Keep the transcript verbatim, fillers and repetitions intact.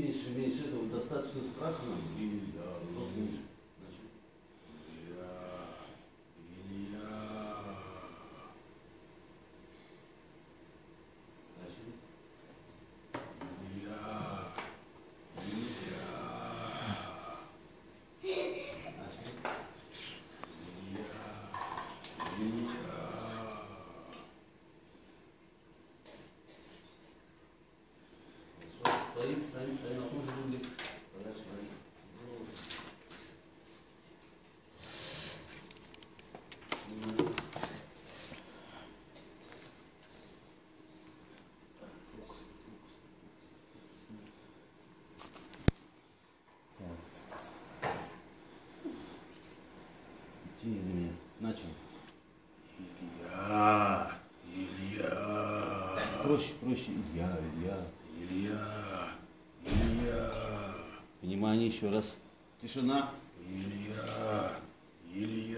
меньше, меньше этого, достаточно страха нам, и просто меньше. Значит, Илья, Илья. значит, Илья, Илья. значит, Илья, Илья. стоим, стоим, стоим, на том же руле. Подальше, подальше. Тяни для меня. Начал. Илья, Илья. Проще, проще. Илья, Илья. Илья, Илья. Внимание, еще раз. Тишина. Илья, Илья.